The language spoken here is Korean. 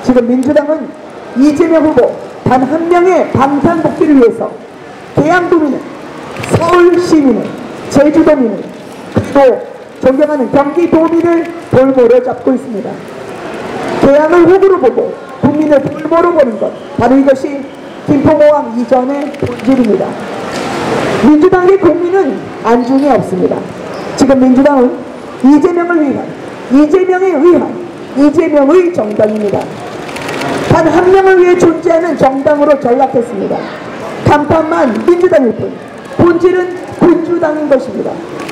지금 민주당은 이재명 후보 단 한 명의 방탄복귀를 위해서 계양도민을, 서울시민을, 제주도민을, 그리고 존경하는 경기도민을 볼모로 잡고 있습니다. 계양을 호구로 보고 국민을 볼모로 보는 것, 바로 이것이 김포공항 이전의 본질입니다. 민주당의 국민은 안중에 없습니다. 지금 민주당은 이재명을 위한, 이재명에 의한, 이재명의 정당입니다. 단 한 명을 위해 존재하는 정당으로 전락했습니다. 간판만 민주당일 뿐 본질은 군주당인 것입니다.